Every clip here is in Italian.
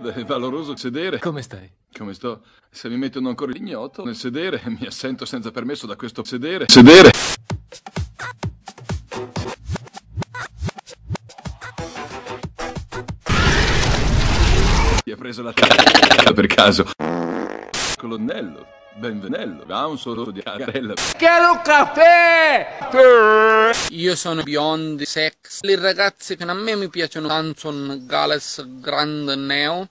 È valoroso sedere. Come stai? Come sto? Se mi mettono ancora l'ignoto nel sedere, mi assento senza permesso da questo sedere. Sedere! Ti ha preso la c***a per caso. Colonnello, benvenello, ha un solo di carella. Quiero caffè! Io sono biondi, sex. Le ragazze che a me mi piacciono, Hanson, Gales, Grand Neo.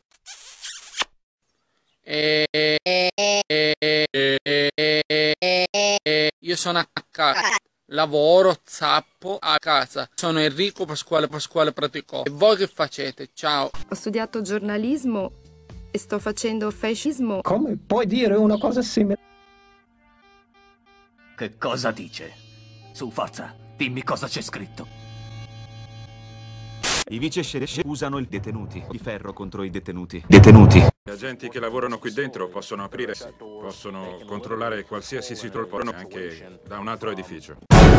Io sono a casa, lavoro, zappo a casa. Sono Enrico Pasquale Praticò. E voi che facete? Ciao. Ho studiato giornalismo e sto facendo fascismo. Come puoi dire una cosa simile? Che cosa dice? Su, forza, dimmi cosa c'è scritto. I vice sheriff usano i detenuti, di ferro contro i detenuti. Detenuti. Gli agenti che lavorano qui dentro possono aprire, possono controllare qualsiasi situazione anche da un altro edificio.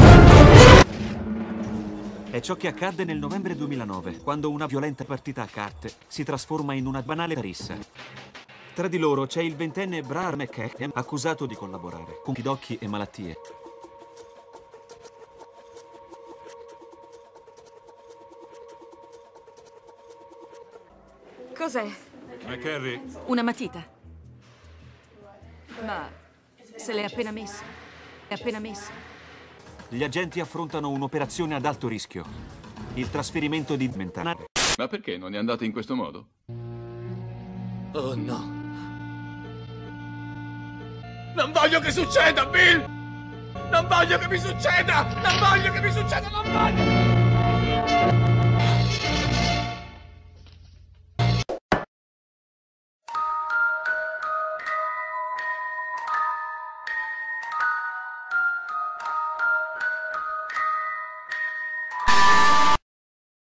È ciò che accadde nel novembre 2009, quando una violenta partita a carte si trasforma in una banale rissa. Tra di loro c'è il ventenne Brar McKay, accusato di collaborare con pidocchi e malattie. Cos'è? McCarry? Una matita. Ma se l'è appena messa. È appena messa. Gli agenti affrontano un'operazione ad alto rischio. Il trasferimento di mentale. Ma perché non è andata in questo modo? Oh no. Non voglio che succeda, Bill! Non voglio che mi succeda! Non voglio che mi succeda! Non voglio!